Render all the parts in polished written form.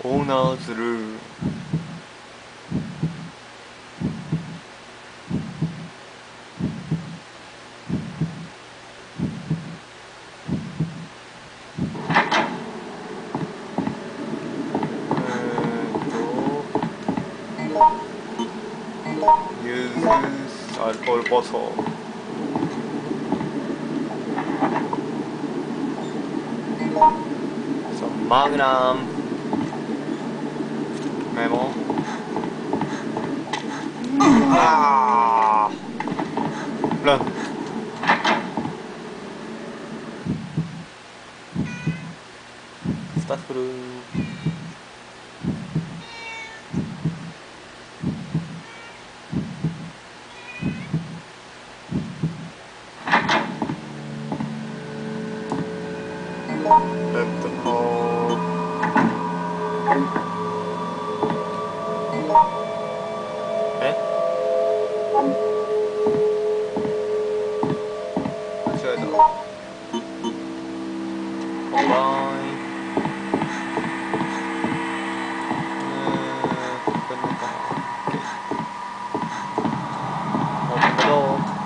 Owner's room. Uses alcohol bottle. Some Magnum. Memo. Ah! Run. Staffuru. Left the hole. Eh? 間違えた。バイバイ。これなんかな。Open the door.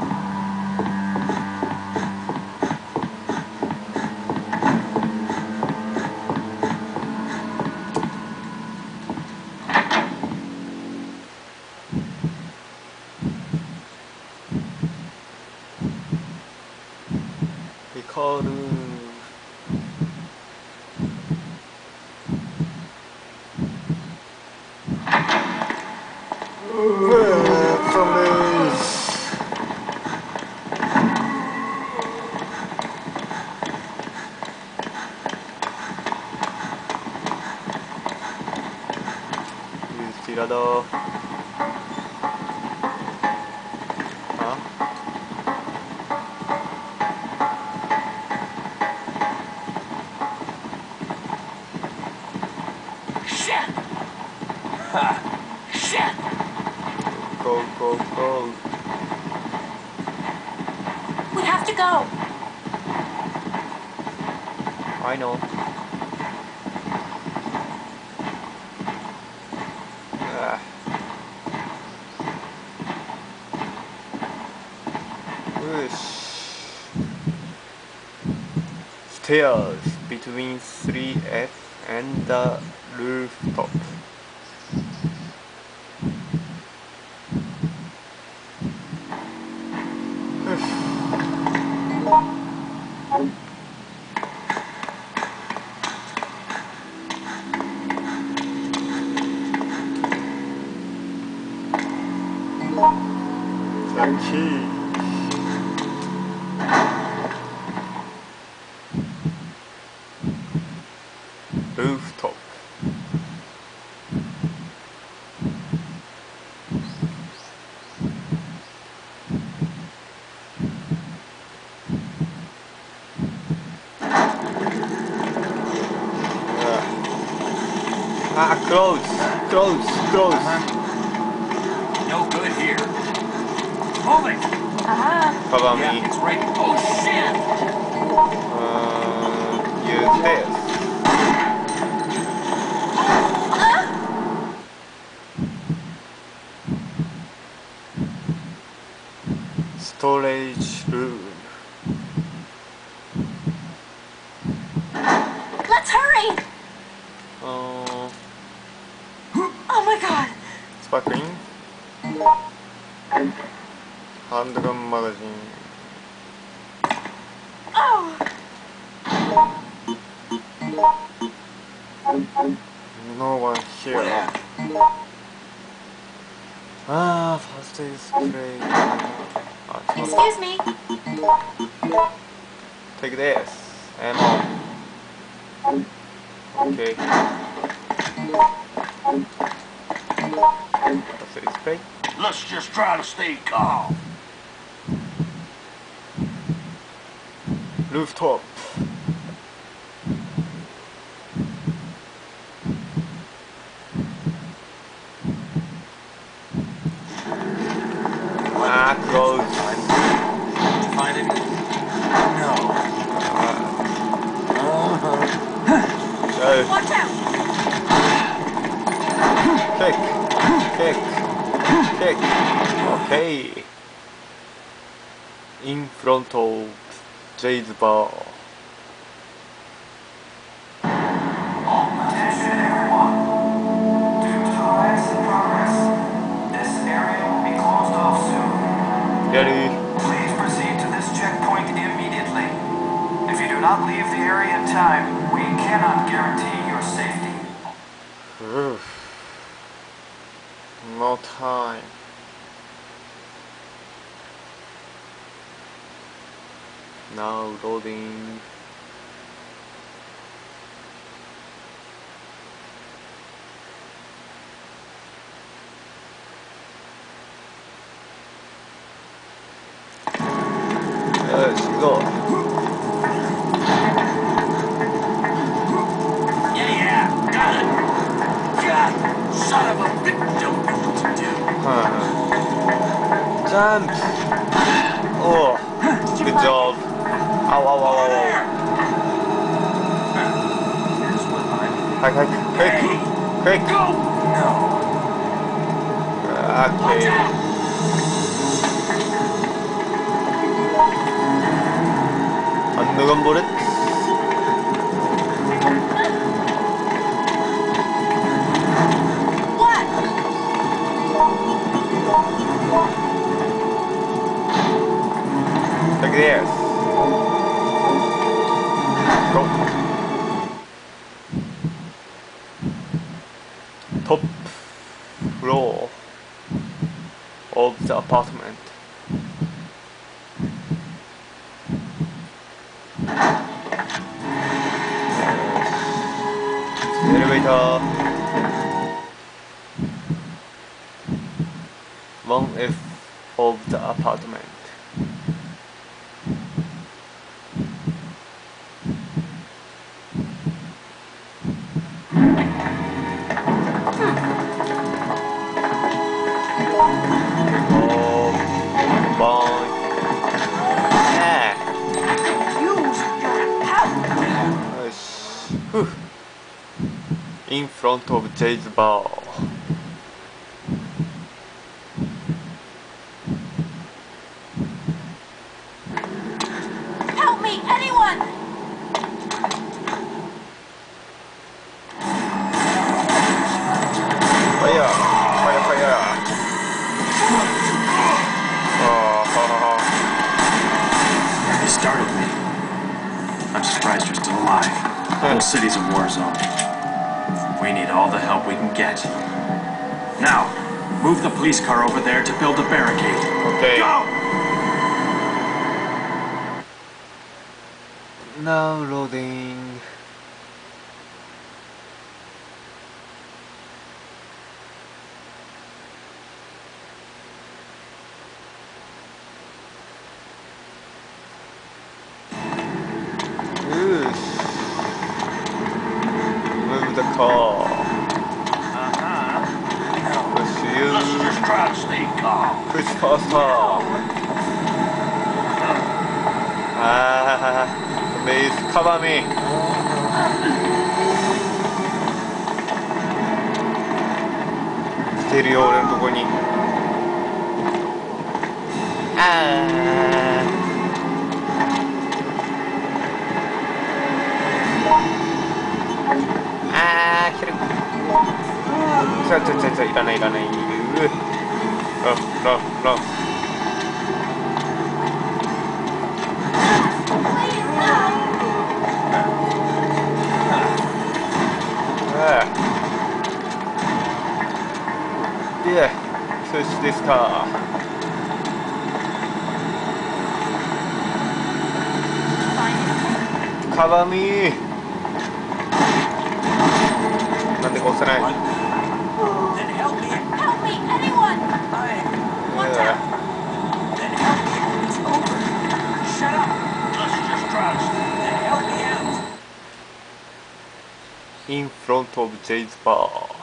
Recall. From this. Use tirador. Huh? Shit! Ha! Shit! Go, go, go. We have to go. I know. Ah. Whoosh. Stairs between 3F and the rooftop. The key. Rooftop. Close, close, close. No good here. Move it! Cover Yeah, me. it's right. Oh, shit! Use this. Storage room. Let's hurry. Oh my god. Sparkling. Handgun magazine. Oh. No one here. First aid spray. Excuse me. Take this. Ammo. Okay. First aid spray. Let's just try to stay calm. Rooftop. Close. Find it? No. Watch out. Kick. Kick. Okay. In front of Jay's bar. Attention everyone. Due to events in progress, this area will be closed off soon. Ready? Please proceed to this checkpoint immediately. If you do not leave the area in time, we cannot guarantee your safety. No time. Now loading. Let's go. Yeah, got it. God, son of a bitch, don't know what to do. Jump. Oh, good job. Ow, ow, ow, ow, ow. Here's what I'm... Quick, quick, quick, quick. Go! No. Watch Okay. out! Undergun bullet. What? Like this. Go. Top floor of the apartment. Elevator. 1F of the apartment. In front of Jay's bar. Help me, anyone! Fire! Fire, fire! Oh, They startled me. I'm surprised you're still alive. The whole city's a war zone. We need all the help we can get. Now, move the police car over there to build a barricade. okay. Go! Now loading. Move the car. Push you. Let's just try to stay calm. Push faster. Ah, please cover me.来てるよ俺のとこに。来てる。ちょいらないいらない。ラン。で、そしてですか。カバーミー。なんでか押せない。 Then help me. Help me, anyone! Watch out! Then help me when it's over. Shut up. Let's just try to stay. Then help me out. In front of Jay's bar.